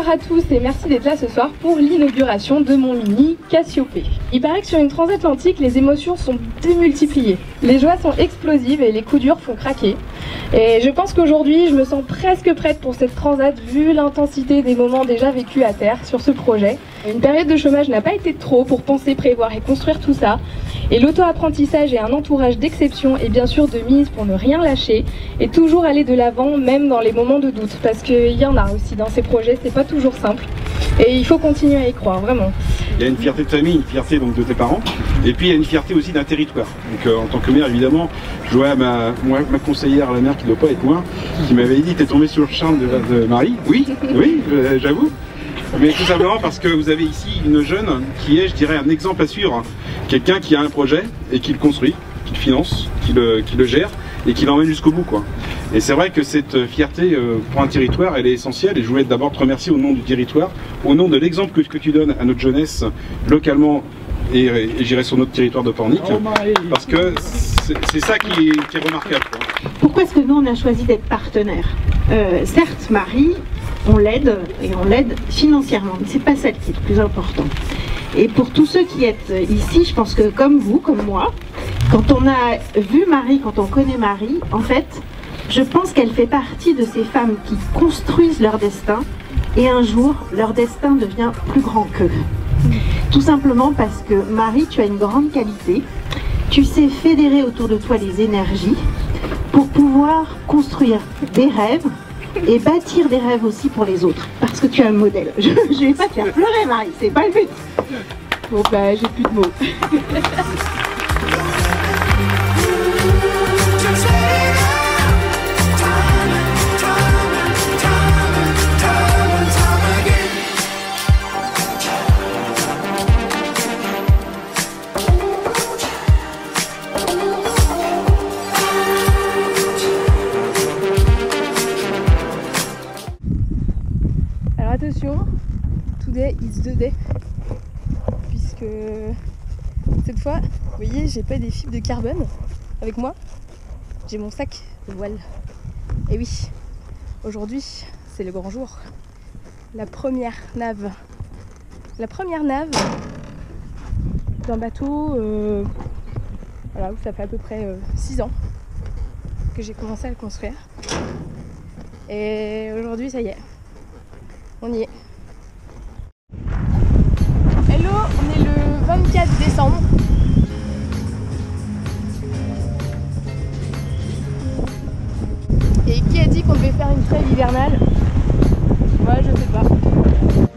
Bonsoir à tous et merci d'être là ce soir pour l'inauguration de mon mini Cassiope. Il paraît que sur une transatlantique, les émotions sont démultipliées. Les joies sont explosives et les coups durs font craquer. Et je pense qu'aujourd'hui, je me sens presque prête pour cette transat vu l'intensité des moments déjà vécus à terre sur ce projet. Une période de chômage n'a pas été trop pour penser, prévoir et construire tout ça. Et l'auto-apprentissage et un entourage d'exception est bien sûr de mise pour ne rien lâcher et toujours aller de l'avant même dans les moments de doute parce qu'il y en a aussi dans ces projets, c'est pas toujours simple et il faut continuer à y croire, vraiment. Il y a une fierté de famille, une fierté donc de tes parents et puis il y a une fierté aussi d'un territoire. Donc en tant que maire évidemment, je vois ma conseillère à la maire qui ne doit pas être loin, qui m'avait dit t'es tombé sur le charme de Marie. Oui, oui, j'avoue. Mais tout simplement parce que vous avez ici une jeune qui est, je dirais, un exemple à suivre. Quelqu'un qui a un projet et qui le construit, qui le finance, qui le gère et qui l'emmène jusqu'au bout, quoi. Et c'est vrai que cette fierté pour un territoire, elle est essentielle et je voulais d'abord te remercier au nom du territoire, au nom de l'exemple que tu donnes à notre jeunesse localement et j'irai sur notre territoire de Pornic, parce que c'est ça qui est remarquable, quoi. Pourquoi est-ce que nous on a choisi d'être partenaires? Certes, Marie, on l'aide et on l'aide financièrement, mais c'est pas ça qui est le plus important. Et pour tous ceux qui êtes ici, je pense que comme vous, comme moi, quand on a vu Marie, quand on connaît Marie, en fait, je pense qu'elle fait partie de ces femmes qui construisent leur destin et un jour, leur destin devient plus grand qu'eux. Tout simplement parce que Marie, tu as une grande qualité, tu sais fédérer autour de toi les énergies pour pouvoir construire des rêves et bâtir des rêves aussi pour les autres, parce que tu as un modèle. Je vais pas te faire pleurer, Marie, c'est pas le but. Bon bah j'ai plus de mots. Alors attention, today is the day. Puisque cette fois, vous voyez, j'ai pas des fibres de carbone avec moi, j'ai mon sac de voile. Et oui, aujourd'hui, c'est le grand jour. La première nave d'un bateau, voilà, ça fait à peu près 6 ans que j'ai commencé à le construire. Et aujourd'hui, ça y est, on y est. Hello, on est le 24 décembre. Et qui a dit qu'on devait faire une trêve hivernale? Moi, je sais pas.